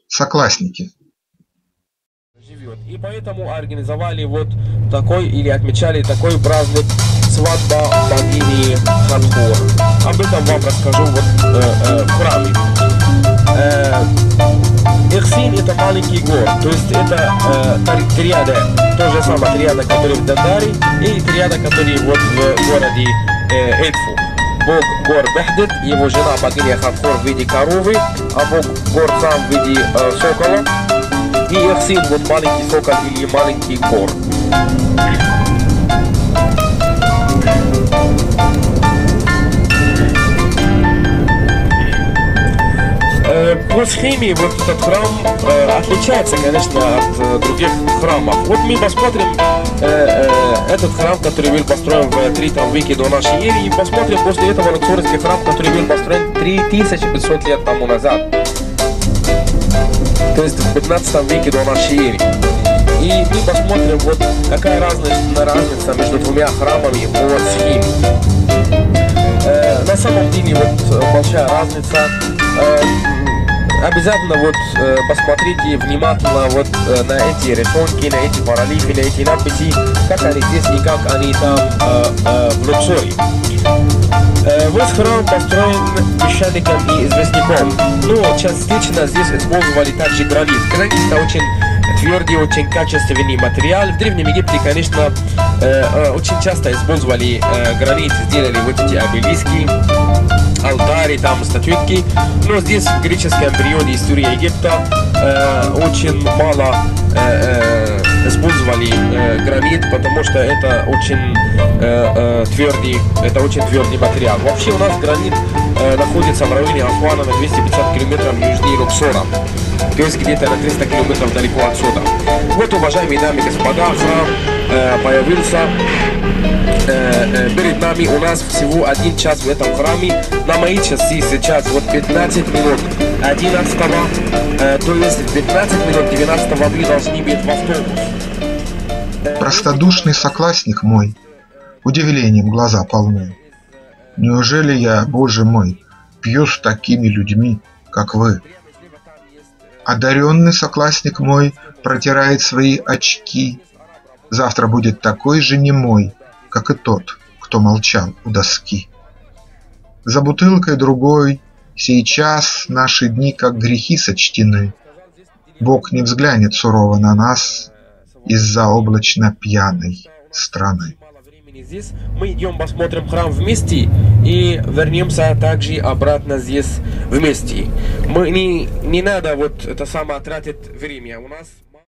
соклассники. И поэтому организовали вот такой, или отмечали такой праздник свадьба богини Хатхор. Об этом вам расскажу вот в храме. Ихсин это маленький город, то есть это триада, то же самое триада, который в Дандаре, и триада, который вот в городе Эдфу. Бог гор Бехдет, его жена богиня Хатхор в виде коровы, а бог гор сам в виде сокола. И их сын вот маленький сокол или маленький гор. По схеме вот этот храм отличается, конечно, от других храмов. Вот мы посмотрим этот храм, который был построен в 3 веке до нашей эры, и посмотрим после этого Луксорский храм, который был построен 3500 лет тому назад. То есть в 15 веке до нашей эры. И мы посмотрим, вот какая разница между двумя храмами по схеме. На самом деле вот большая разница. Обязательно вот посмотрите внимательно вот на эти рисунки, на эти паралифы, на эти надписи, как они здесь и как они там в Луксоре. Весь храм построен песчаником и известняком, но частично здесь использовали также гранит. Гранит это очень твердый, очень качественный материал. В Древнем Египте, конечно, очень часто использовали гранит, сделали вот эти обелиски, алтари, там статуэтки. Но здесь в греческом периоде истории Египта очень мало использовали гранит, потому что это очень твердый материал. Вообще у нас гранит находится в районе Асуана на 250 километров южнее Луксора, то есть где-то на 300 километров далеко отсюда. Вот, уважаемые дамы и господа, храм появился перед нами. У нас всего 1 час в этом храме. На мои часы сейчас вот 15 минут 11, то есть в 15 минут 12 мы должны быть в автобус. Простодушный соклассник мой, удивлением глаза полны. Неужели я, Боже мой, пью с такими людьми, как вы? Одаренный соклассник мой протирает свои очки. Завтра будет такой же немой, как и тот, кто молчал у доски. За бутылкой другой сейчас наши дни как грехи сочтены. Бог не взглянет сурово на нас из-за облачно пьяной страны. Здесь мы идем посмотрим храм вместе и вернемся также обратно здесь вместе. Мы не надо вот это самое тратить время у нас.